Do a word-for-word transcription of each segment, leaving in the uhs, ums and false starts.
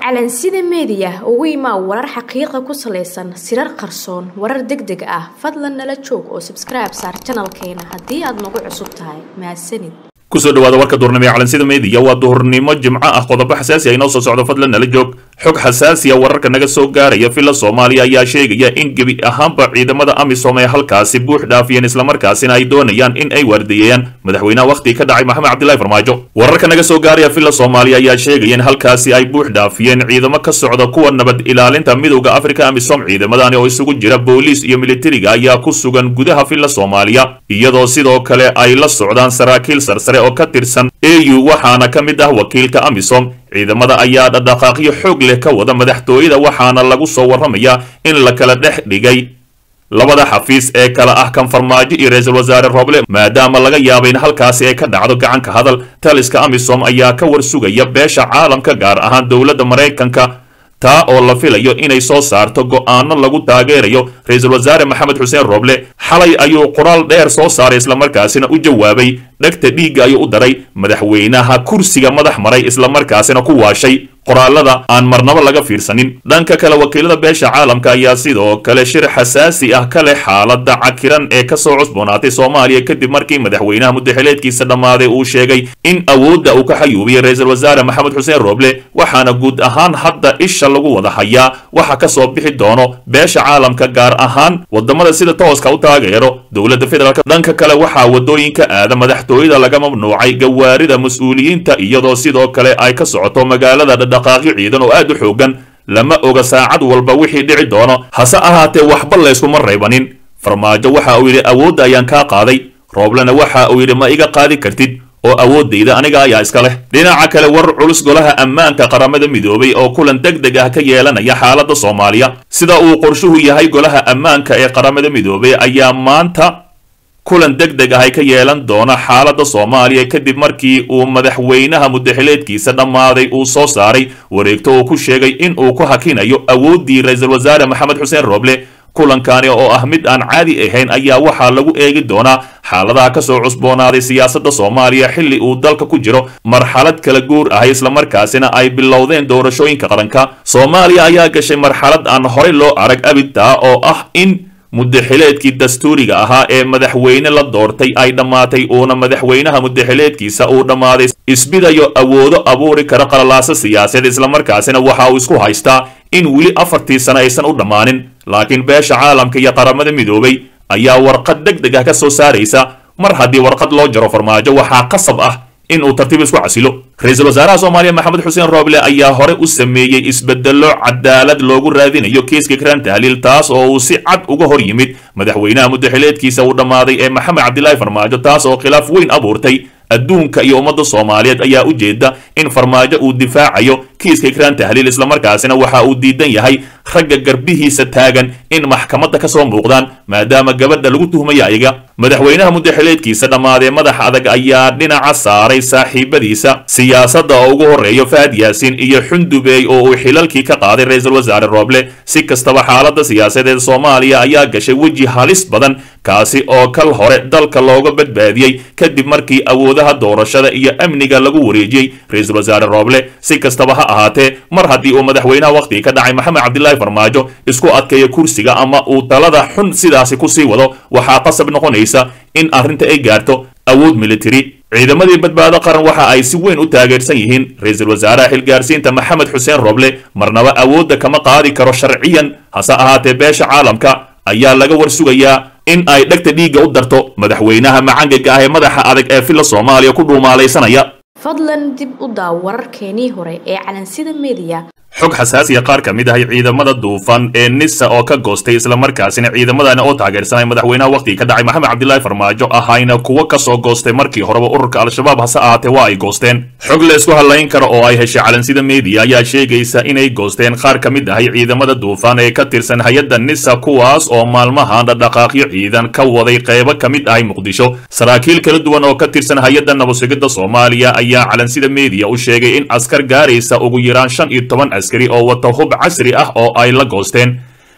calansida media ugu imaa warar xaqiiqo ku saleysan sirar qarsoon warar degdeg ah fadlan nala joog oo subscribe saar channelkeena haddii aad nagu cusub tahay mahadsanid kusoo dhawaada warka duurnimo ee calansida media waa duurnimo jimco ah qodobo xasaasi ah inoo soo socdo fadlan nala joog xog xasaasi ah wararka naga soo gaaraya fila Soomaaliya ayaa sheegaya in gebi ahaanba ciidamada AMISOM ee halkaasi buux dhaafiyeen isla markaasina ay doonayaan in ay waardiyeeyaan madaxweynaha waqti ka dhacay Maxamed Cabdullaahi Farmaajo wararka naga soo gaaraya fila Soomaaliya ayaa sheegaya in halkaasi ay buux dhaafiyeen ciidamo ka socda kuwa nabad ilaalinta midowga Afrika AMISOM ciidamadani oo isugu jira booliis iyo militariga ayaa ku sugan gudaha fila Soomaaliya iyadoo sidoo kale ay la socdaan saraakiil sarsare oo ka tirsan A U waxaana ka mid ah wakiilka AMISOM ciidamada ayaa dhaqaaqyo xoog leh ka wada madaxtooyada waxaana lagu soo waramayaa in la kala dhex dhigay labada xafiis ee kala ah kan Farmaajo iyo ra'iisul wasaare Roble maadaama laga yaabo in halkaasi ay ka dhacdo gacan ka hadal taliska AMISOM ayaa ka warsugaya beesha caalamka gaar ahaan dawladda Mareykanka taa oo la filayo inay soo saarto go'aano lagu taageerayo ra'iisul wasaare Maxamed Xuseen Roble xalay ayuu qoraal dheer soo saaray isla markaasina u jawaabay dhagta dhiiga ayuu u daray madaxweynaha kursiga madax maray isla markaasina ku waashay qoraalada aan marnaba laga fiirsanin dhanka kale wakiilada beesha caalamka ayaa sidoo kale shir xasaasi ah kale xaaladda cakiran ee ka soo cusboonaatay Soomaaliya kadib markii madaxweynaha muddaxileedkiisa dhamaaday uu sheegay in awoodda uu ka xayuubiyay ra'iisul wasaare Maxamed Xuseen Roble waxaana guud ahaan hadda isha lagu wada hayaa waxa ka soo bixi doono beesha caalamka gaar ahaan wadamada sida tooska u taageero dawladda federaalka dhanka kale waxa wadooyinka aada madaxtooyada laga mamnuucay gawaarida mas'uuliyiinta iyadoo sidoo kale ay ka socoto magaalada dhaqaaqyo ciidan oo aad u xoogan lama oga saacad walba wixii dhici doono hase ahaatee waxba la isku maraybanin Farmaajo waxa uu yiri awoodda ayaan ka qaaday Roblena waxa uu yiri ma iga qaadi kartid oo awoodayda aniga ayaa iska leh dhinaca kale war culus golaha ammaanka qaramada midoobay oo kulan degdeg ah ka yeelanaya xaaladda Soomaaliya sida uu qorshuhu yahay golaha ammaanka ee qaramada midoobay ayaa maanta kulan degdeg ah ay ka yeelan doona xaaladda Soomaaliya kadib markii uu madaxweynaha muddaxileedkiisa dhamaaday uu soo saaray wareegto uu ku sheegay in uu ku hakinayo awoodii ra'iisul wasaare Maxamed Xuseen Roble kulankani oo ah mid aan caadi ahayn ayaa waxaa lagu eegi doonaa xaaladaha ka soo cusboonaaday siyaasadda Soomaaliya xilli uu dalka ku jiro marxalad kala guur ah isla markaasina ay bilowdeen doorashooyinka qaranka Soomaaliya ayaa gashay marxalad aan horey loo arag abidda oo ah in muddaxileedkii dastuuriga ahaa ee madaxweyne la doortay ay dhamaatay uuna madaxweynaha muddaxileedkiisa uu dhamaaday isbidayo awoodo abuuri kara qalalaasa siyaasadeed isla markaasina waxa uu isku haystaa in wili afartii sano aysan u dhammaanin laakiin beesha caalamka iyo qaramada midoobay ayaa warqad degdeg ah ka soo saaraysa mar haddii warqad loo jaro Farmaajo waxaa qasab ah in uu tartiib isku casilo ra'iisul wasaaraha Soomaaliya Maxamed Xuseen Roble ayaa hore u sameeyay isbedelo cadaalad loogu raadinayo kiiska Kiran Tahliil taas oo uu si cad uga hor yimid madaxweynaha muddaxileedkiisa uu dhamaaday ee Maxamed Cabdullaahi Farmaajo taas oo khilaaf weyn abuurtay adduunka iyo ummadda Soomaaliyeed ayaa u jeeda in Farmaajo uu difaacayo kiiska Kiran Tahliil isla markaasina waxa uu diidan yahay ragga garbihiisa taagan in maxkamadda ka soo muuqdaan maadaama gabadha lagu tuhmay ayaga madaxweynaha muddaxileedkiisa dhamaadee madax adag ayaa dhinaca saaray saaxiibadiisa siyaasadda oo ugu horeeyo Fahad Yaasiin iyo Xundubey oo uu xilalkii ka qaaday ra'iisul wasaare Roble si kastaba xaaladda siyaasadeed Soomaaliya ayaa gashay waji halis badan kaasi oo kal hore dalka looga badbaadiyay kadib markii awoodaha doorashada iyo amniga lagu wareejiyay ra'iisul wasaare Roble si kastaba ha ahaatee mar haddii uu madaxweynaha waqti ka dhacay Maxamed Cabdullaahi Farmaajo isku adkeeyo kursiga ama uu talada xun sidaasi ku sii wado waxaa qasab noqonaysa in arrinta ay gaarto awood military ciidamadii badbaado qaran waxa ay si weyn u taageersan yihiin ra'iisul wasaaraha xilgaarsiinta Maxamed Xuseen Roble marnaba awoodda kama qaadi karo sharciyan hase ahaatee beesha caalamka ayaa laga warsugayaa in ay dhagta dhiiga u darto madaxweynaha macangaga ah ee madaxa adag ee fila Soomaaliya ku dhuumaalaysanaya fadlan dib u daaw wararkeenii hore ee calansida media xog xasaasi ah qaar ka mid ah ciidamada duufan ee Nisa oo ka goostay isla markaasina ciidamadana oo taageersanay madaxweynaha waqti ka dhacay Maxamed Cabdullaahi Farmaajo ahayna kuwa ka soo goostay markii horeba ururka Al-Shabaab hase ahaatee waa ay goosteen xog la isku halayn karo oo ay heshay calansida media ayaa sheegaysa inay goosteen qaar ka mid ah ciidamada duufan ee ka tirsan hay'adda Nisa kuwaas oo maalmahan dhaqaaqyo ciidan ka waday qaybo ka mid ah Muqdisho saraakiil kala duwan oo ka tirsan hay'adda nabadgelyada Soomaaliya ayaa calansida media u sheegay in askar gaaraysa ugu yaraan shan iyo toban askari oo wata hub casri ah oo ay la goosteen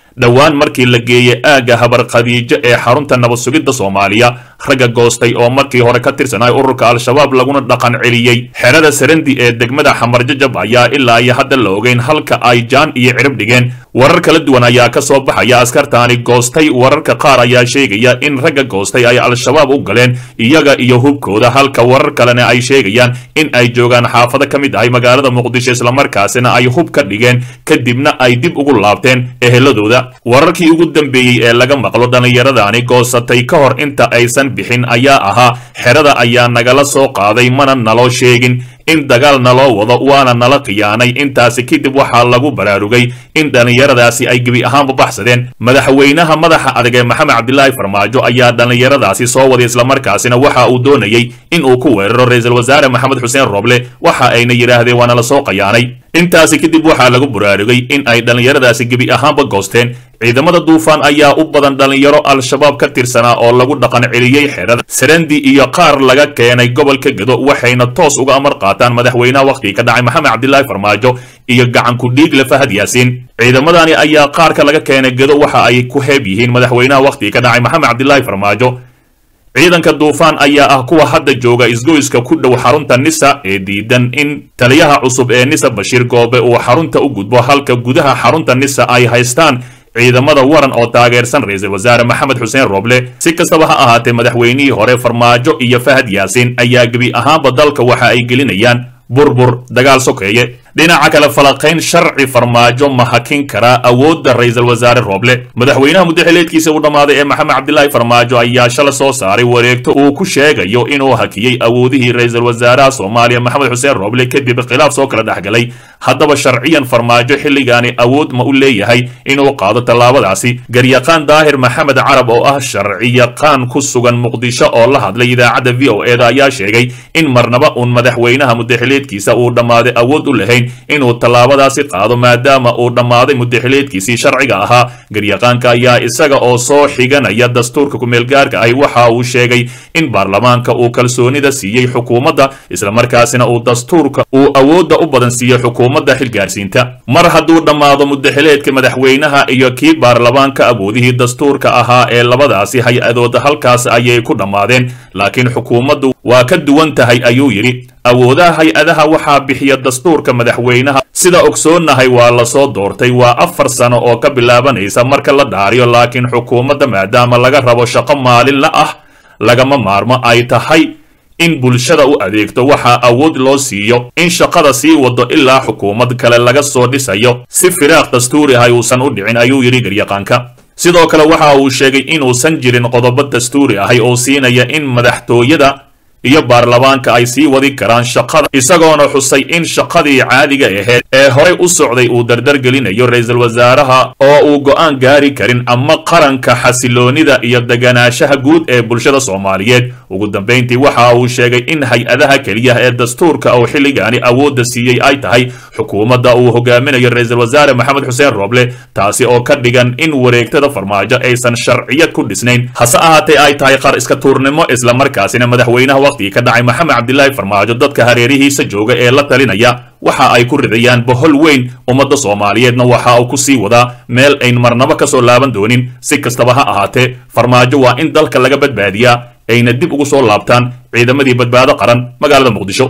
dhowaan markii la geeyey aagga habar khadiijo ee xarunta nabad sugidda soomaaliya ragga goostay oo markii hore ka tirsanay ururka al-shabaab laguna dhaqan celiyey xerada sarandi ee degmada xamarjajab ayaa ilaa iyo hadda la ogeyn halka ay jaan iyo cirib dhigeen warar kala duwan ayaa ka soo baxaya askartaani goostay wararka qaar ayaa sheegaya in ragga goostay ay al-shabaab u galeen iyaga iyo hubkooda halka warar kalena ay sheegayaan in ay joogaan xaafado ka mid ahay magaalada muqdisho islamarkaasina ay hub ka dhigeen kadibna ay dib ugu laabteen eheladooda wararkii ugu dambeeyey ee laga maqlo dhallinyaradani goosatay ka hor inta aysan bixin ayaa ahaa xerada ayaa nagala soo qaaday mana naloo sheegin in dagaal naloo wado waana nala khiyaanay intaasi kadib waxaa lagu baraarugay in dhallinyaradaasi ay gebi ahaanba baxsadeen madaxweynaha madaxa adag ee maxamed cabdilaahi farmaajo ayaa dhallinyaradaasi soo waday islamarkaasina waxa uu doonayey in uu ku weeraro ra-iisul wasaare maxamed xuseen roble waxa ayna yidhaahdeen waana la soo khiyaanay intaasi kadib waxaa lagu baraarugay in ay dhallinyaradaasi gebi ahaanba goosteen ciidamada duufaan ayaa u badan dhallinyaro al-shabaab ka tirsanaa oo lagu dhaqan celiyey xerada sarandi iyo qaar laga keenay gobolka gedo waxayna toos uga amar qaataan madaxweynaha wakhtigii ka dhacay maxamed cabdilaahi farmaajo iyo gacan ku dhiigle fahad yaasiin ciidamadani ayaa qaarka laga keenay gedo waxa ay ku heeb yihiin madaxweynaha wakhtigii ka dhacay maxamed cabdilaahi farmaajo ciidanka duufaan ayaa ah kuwa hadda jooga isgoyska ku dhow xarunta nisa ee diidan in taliyaha cusub ee nisa bashiir goobe uu xarunta u gudbo halka gudaha xarunta nisa ay haystaan ciidamada waran oo taageersan ra-iisul wasaare maxamed xuseen roble si kastaba ha ahaatee madaxweynihii hore farmaajo iyo fahad yaasiin ayaa gebi ahaanba dalka waxa ay gelinayaan burbur dagaal sokeeye dhinaca kale falaqayn sharci farmaajo ma hakin karaa awoodda ra-iisul wasaare roble madaxweynaha muddaxileedkiisa u dhammaaday ee maxamed cabdilaahi farmaajo ayaa shala soo saaray wareegto uu ku sheegayo inuu hakiyey awoodihii ra-iisul wasaaraha soomaaliya maxamed xuseen roble kadib khilaaf soo kala dhexgalay haddaba sharciyan farmaajo xilligaani awood ma u leeyahay inuu qaado tallaabadaasi garyaqaan daahir maxamed carab oo ah sharciyaqaan ku sugan muqdisho oo la hadlay idaacadda v o eda ayaa sheegay in marnaba uun madaxweynaha muddaxileedkiisa uu dhammaaday awood u lahayn inuu tallaabadaasi qaado maadaama uu dhammaaday muddaxileedkiisii sharciga ahaa garyaqaanka ayaa isaga oo soo xiganaya dastuurka ku-meelgaarka ahi waxa uu sheegay in baarlamaanka uu kalsoonida siiyey xukuumadda islamarkaasina uu dastuurka uu awoodda u badan siiyey xukuumadda xilgaarsiinta mar hadduu dhammaado muddaxileedka madaxweynaha iyo kii baarlamaanka awoodihii dastuurka ahaa ee labadaasi hay-adooda halkaas ayay ku dhammaadeen laakiin xukuumaddu waa ka duwan tahay ayuu yidhi awoodaha hay-adaha waxaa bixiya dastuurka madaxweynaha sida ogsoonnahay waa lasoo doortay waa afar sano oo ka bilaabanaysa marka la dhaariyo laakiin xukuumadda maadaama laga rabo shaqo maalinla ah lagama maarmo ay tahay in bulshada u adeegto waxaa awood loo siiyo in shaqada sii wado ilaa xukuumad kale laga soo dhisayo si firaaq dastuuri ah uusan u dhicin ayuu yidhi garyaqaanka sidoo kale waxa uu sheegay inuusan jirin qodobo dastuuri ahi oo siinaya in madaxtooyada iyo baarlamaanka ay sii wadi karaan shaqada isagoona xusay in shaqadii caadiga ahayd ee horey u socday uu dardar gelinayo ra-iisul wasaaraha oo uu go'aan gaari karin ama qaranka xasiloonida iyo deganaanshaha guud ee bulshada soomaaliyeed ugu dambayntii waxa uu sheegay in hay-adaha keliya ee dastuurka uu xilligaani awoodda siiyey ay tahay xukuumadda uu hogaaminayo ra-iisul wasaare maxamed xuseen roble taasi oo ka dhigan in wareegtada farmaajo aysan sharciyad ku dhisnayn hase ahaatee ay tahay qar iska tuurnimo islamarkaasina madaxweynaha waqtigii ka dhacay maxamed cabdilaahi farmaajo dadka hareerihiisa jooga ee la talinaya waxa ay ku ridayaan bohol weyn ummadda soomaaliyeedna waxa uu ku sii wadaa meel ayn marnaba ka soo laaban doonin si kastaba ha ahaatee farmaajo waa in dalka laga badbaadiyaa ayna dib ugu soo laabtaan ciidamadii badbaado qaran magaalada muqdisho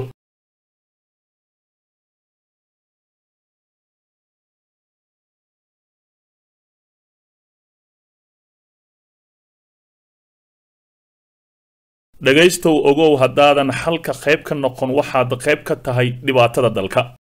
dhegaystow ogow haddaadan xalka qayb ka noqon waxaad qayb ka tahay dhibaatada dalka